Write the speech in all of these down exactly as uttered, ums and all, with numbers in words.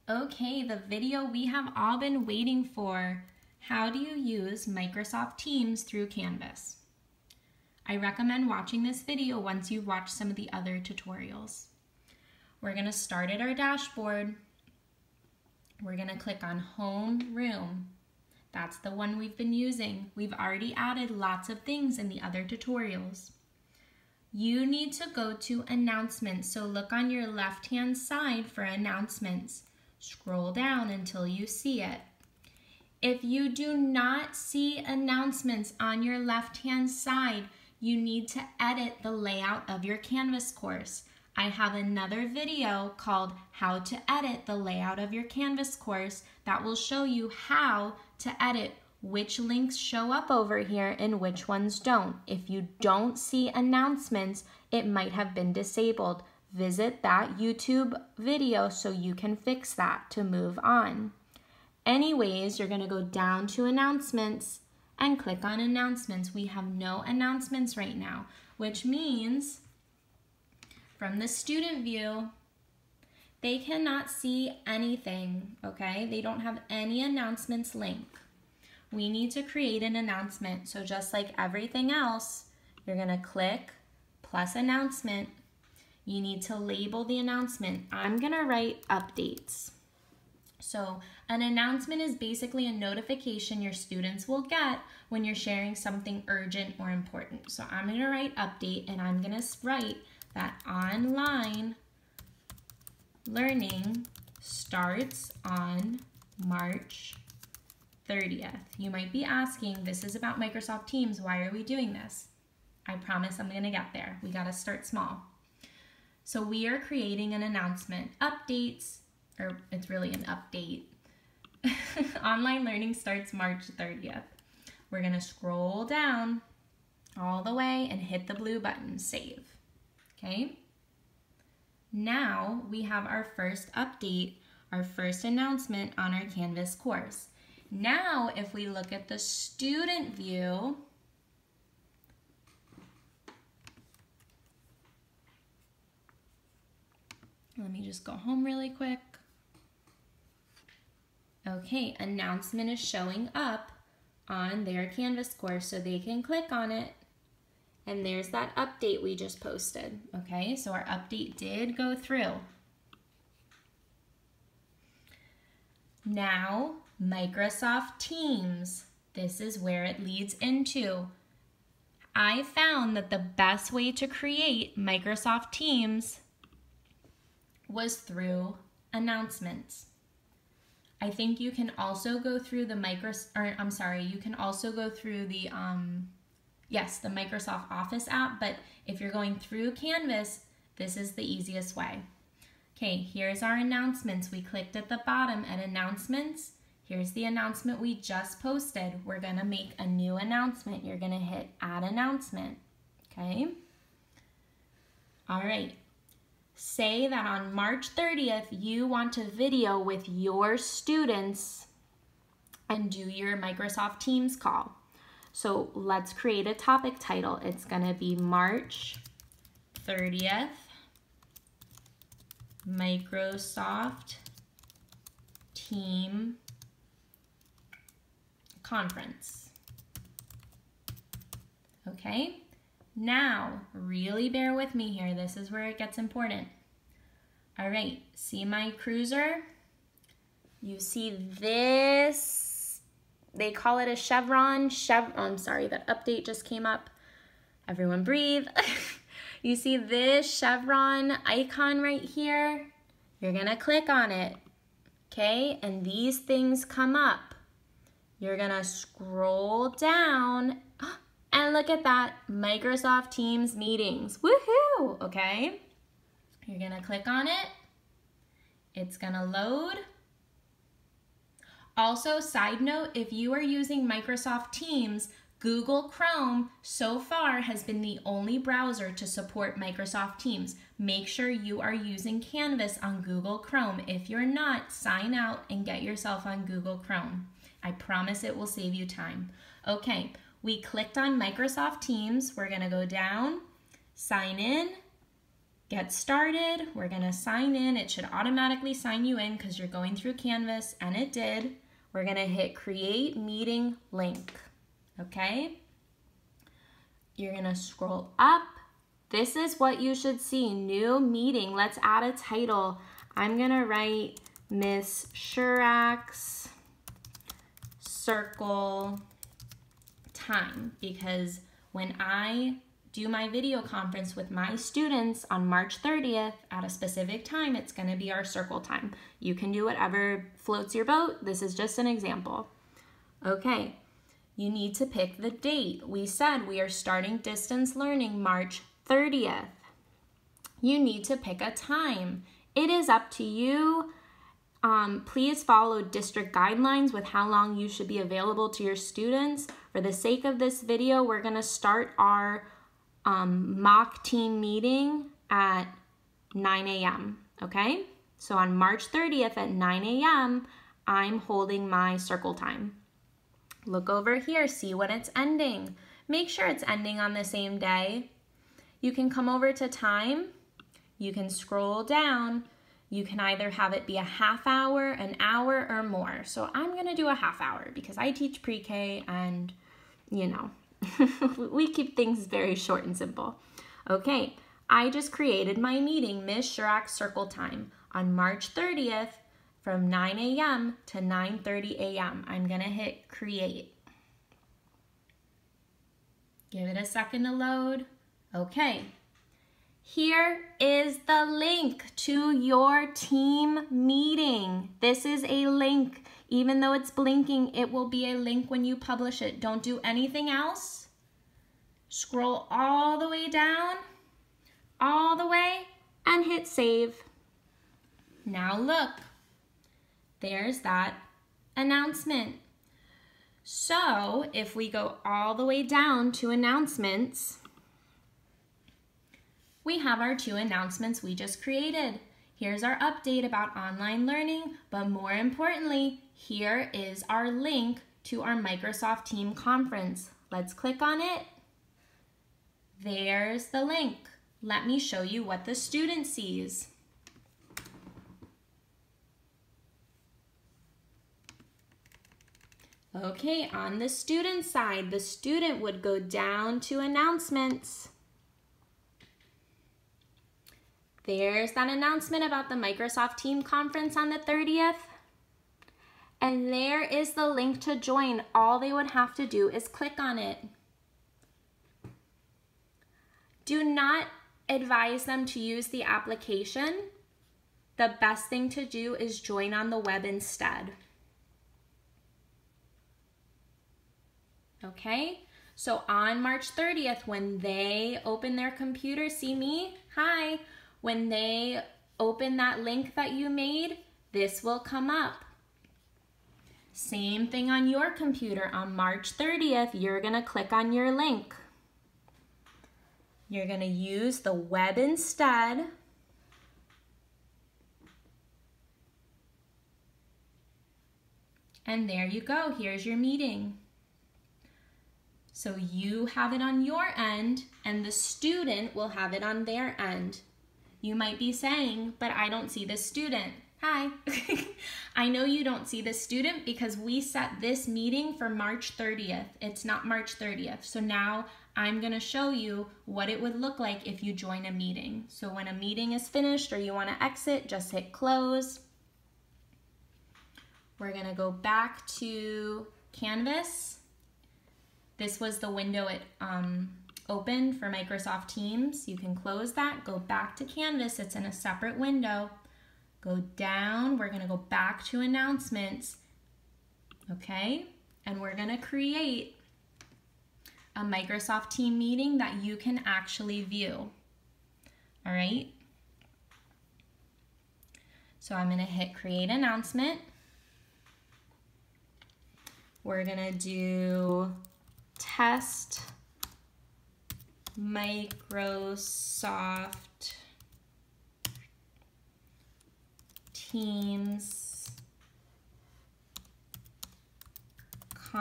Okay, the video we have all been waiting for. How do you use Microsoft Teams through Canvas? I recommend watching this video once you've watched some of the other tutorials. We're going to start at our dashboard. We're going to click on Home Room. That's the one we've been using. We've already added lots of things in the other tutorials. You need to go to Announcements, so look on your left-hand side for Announcements. Scroll down until you see it. If you do not see Announcements on your left-hand side, you need to edit the layout of your Canvas course. I have another video called How to Edit the Layout of Your Canvas course that will show you how to edit which links show up over here and which ones don't. If you don't see Announcements, it might have been disabled. Visit that YouTube video so you can fix that to move on. Anyways, you're going to go down to Announcements and click on Announcements. We have no announcements right now, which means from the student view, they cannot see anything, okay? They don't have any announcements link. We need to create an announcement. So just like everything else, you're going to click plus announcement. You need to label the announcement. I'm going to write updates. So an announcement is basically a notification your students will get when you're sharing something urgent or important. So I'm going to write update, and I'm going to write that online learning starts on March thirtieth. You might be asking, this is about Microsoft Teams. Why are we doing this? I promise I'm going to get there. We got to start small. So we are creating an announcement. Updates, or it's really an update. Online learning starts March thirtieth. We're going to scroll down all the way and hit the blue button, Save. Okay? Now we have our first update, our first announcement on our Canvas course. Now if we look at the student view, let me just go home really quick. Okay, announcement is showing up on their Canvas course, so they can click on it, and there's that update we just posted. Okay, so our update did go through. Now, Microsoft Teams. This is where it leads into. I found that the best way to create Microsoft Teams was through announcements. I think you can also go through the micro, or I'm sorry, you can also go through the, um, yes, the Microsoft Office app, but if you're going through Canvas, this is the easiest way. Okay, here's our announcements. We clicked at the bottom at announcements. Here's the announcement we just posted. We're gonna make a new announcement. You're gonna hit add announcement, okay? All right. Say that on March thirtieth, you want to video with your students and do your Microsoft Teams call. So let's create a topic title. It's gonna be March thirtieth, Microsoft Team Conference. Okay? Now, really bear with me here. This is where it gets important. All right, see my cruiser? You see this, they call it a chevron. Chev oh, I'm sorry, that update just came up. Everyone breathe. You see this chevron icon right here? You're gonna click on it, okay? And these things come up. You're gonna scroll down. And look at that, Microsoft Teams meetings, woohoo, okay? You're gonna click on it, it's gonna load. Also, side note, if you are using Microsoft Teams, Google Chrome so far has been the only browser to support Microsoft Teams. Make sure you are using Canvas on Google Chrome. If you're not, sign out and get yourself on Google Chrome. I promise it will save you time. Okay. We clicked on Microsoft Teams. We're gonna go down, sign in, get started. We're gonna sign in. It should automatically sign you in because you're going through Canvas, and it did. We're gonna hit create meeting link, okay? You're gonna scroll up. This is what you should see, new meeting. Let's add a title. I'm gonna write Miss Shurak's circle time, because when I do my video conference with my students on March thirtieth at a specific time, it's gonna be our circle time. You can do whatever floats your boat. This is just an example. Okay, you need to pick the date. We said we are starting distance learning March thirtieth. You need to pick a time. It is up to you. Um, please follow district guidelines with how long you should be available to your students. For the sake of this video, we're gonna start our um, mock team meeting at nine A M, okay? So on March thirtieth at nine A M, I'm holding my circle time. Look over here, see when it's ending. Make sure it's ending on the same day. You can come over to time, you can scroll down, you can either have it be a half hour, an hour, or more. So I'm gonna do a half hour because I teach pre-K and, you know, we keep things very short and simple. Okay, I just created my meeting, Miss Shurak's circle time, on March thirtieth from nine A M to nine thirty A M I'm gonna hit create. Give it a second to load. Okay, here is the link to your team meeting. This is a link. Even though it's blinking, it will be a link when you publish it. Don't do anything else. Scroll all the way down, all the way, and hit save. Now look, there's that announcement. So if we go all the way down to announcements, we have our two announcements we just created. Here's our update about online learning, but more importantly, here is our link to our Microsoft Team conference. Let's click on it. There's the link. Let me show you what the student sees. Okay, on the student side, the student would go down to announcements. There's that announcement about the Microsoft Team conference on the thirtieth. And there is the link to join. All they would have to do is click on it. Do not advise them to use the application. The best thing to do is join on the web instead. Okay, so on March thirtieth, when they open their computer, see me? Hi. When they open that link that you made, this will come up. Same thing on your computer. On March thirtieth, you're gonna click on your link. You're gonna use the web instead. And there you go, here's your meeting. So you have it on your end, and the student will have it on their end. You might be saying, but I don't see the student. Hi. I know you don't see the student because we set this meeting for March thirtieth. It's not March thirtieth. So now I'm gonna show you what it would look like if you join a meeting. So when a meeting is finished or you wanna exit, just hit close. We're gonna go back to Canvas. This was the window it um, opened for Microsoft Teams. You can close that, go back to Canvas. It's in a separate window. Go down, we're gonna go back to announcements, okay? And we're gonna create a Microsoft Team meeting that you can actually view, all right? So I'm gonna hit create announcement. We're gonna do test Microsoft Teams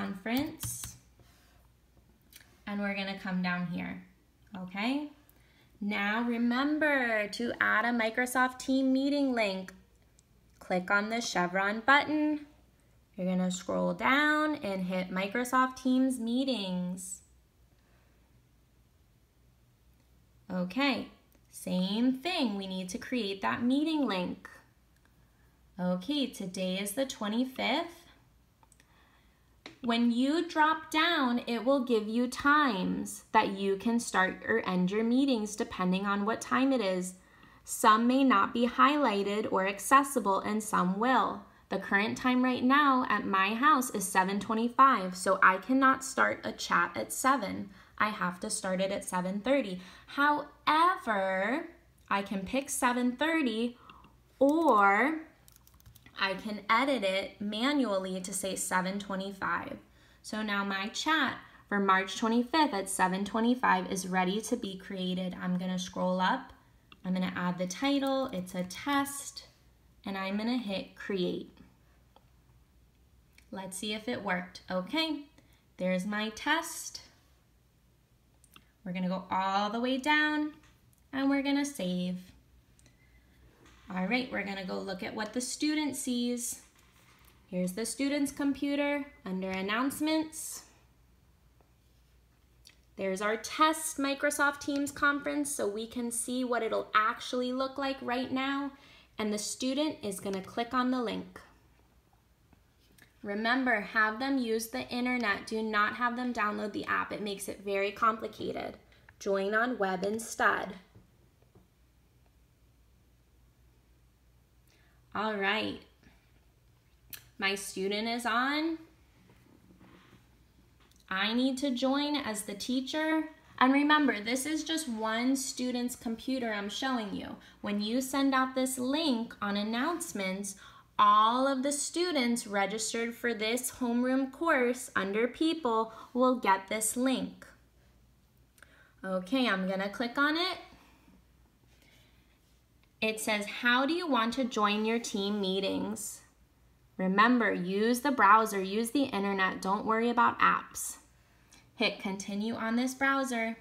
conference, and we're gonna come down here, okay? Now remember to add a Microsoft Team meeting link. Click on the chevron button. You're going to scroll down and hit Microsoft Teams Meetings. Okay, same thing. We need to create that meeting link. Okay, today is the twenty-fifth. When you drop down, it will give you times that you can start or end your meetings depending on what time it is. Some may not be highlighted or accessible and some will. The current time right now at my house is seven twenty-five, so I cannot start a chat at seven. I have to start it at seven thirty. However, I can pick seven thirty, or I can edit it manually to say seven twenty-five. So now my chat for March twenty-fifth at seven twenty-five is ready to be created. I'm gonna scroll up, I'm gonna add the title, it's a test, and I'm gonna hit create. Let's see if it worked. Okay, there's my test. We're gonna go all the way down and we're gonna save. All right, we're gonna go look at what the student sees. Here's the student's computer under announcements. There's our test Microsoft Teams conference so we can see what it'll actually look like right now. And the student is gonna click on the link. Remember, have them use the internet. Do not have them download the app. It makes it very complicated. Join on web instead. All right. My student is on. I need to join as the teacher. And remember, this is just one student's computer I'm showing you. When you send out this link on announcements, all of the students registered for this homeroom course under people will get this link. Okay, I'm gonna click on it. It says, how do you want to join your team meetings? Remember, use the browser, use the internet, don't worry about apps. Hit continue on this browser.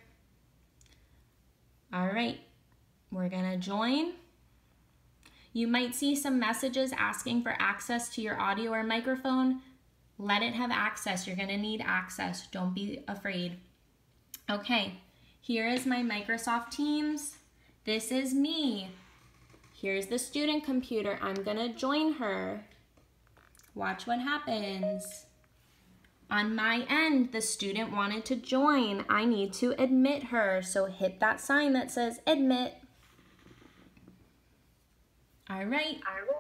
All right, we're gonna join. You might see some messages asking for access to your audio or microphone. Let it have access. You're gonna need access. Don't be afraid. Okay, here is my Microsoft Teams. This is me. Here's the student computer. I'm gonna join her. Watch what happens. On my end, the student wanted to join. I need to admit her, so hit that sign that says admit. All right,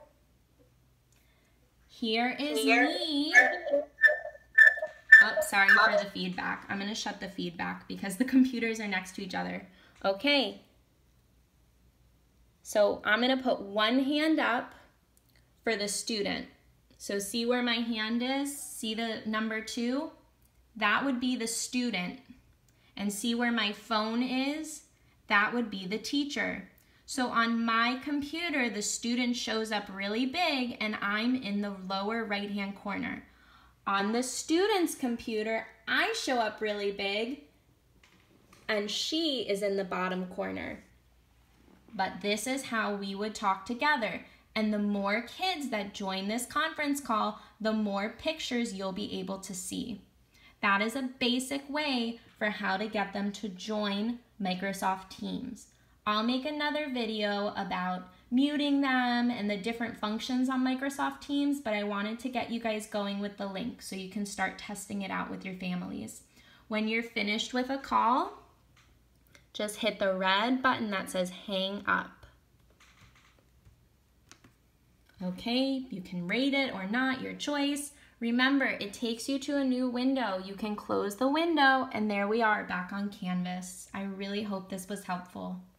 here is me. Oh, sorry for the feedback. I'm gonna shut the feedback because the computers are next to each other. Okay, so I'm gonna put one hand up for the student. So see where my hand is? See the number two? That would be the student. And see where my phone is? That would be the teacher. So on my computer, the student shows up really big and I'm in the lower right-hand corner. On the student's computer, I show up really big and she is in the bottom corner. But this is how we would talk together. And the more kids that join this conference call, the more pictures you'll be able to see. That is a basic way for how to get them to join Microsoft Teams. I'll make another video about muting them and the different functions on Microsoft Teams, but I wanted to get you guys going with the link so you can start testing it out with your families. When you're finished with a call, just hit the red button that says hang up. Okay, you can rate it or not, your choice. Remember, it takes you to a new window. You can close the window and there we are back on Canvas. I really hope this was helpful.